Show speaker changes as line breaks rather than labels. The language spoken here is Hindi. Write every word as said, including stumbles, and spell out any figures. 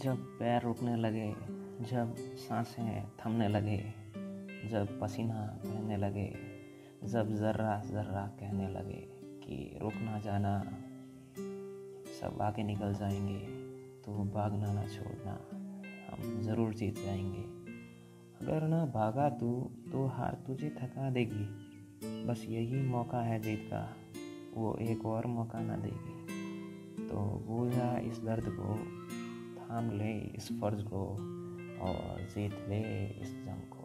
जब पैर रुकने लगे, जब सांसें थमने लगे, जब पसीना बहने लगे, जब ज़र्रा ज़र्रा कहने लगे कि रुक ना जाना, सब आगे निकल जाएंगे, तू भागना ना छोड़ना, हम ज़रूर जीत जाएंगे। अगर ना भागा तू तो हार तुझे थका देगी, बस यही मौका है जीत का, वो एक और मौका ना देगी। तो भूल जा इस दर्द को, थाम ले इस फर्ज को और जीत ले इस जंग को।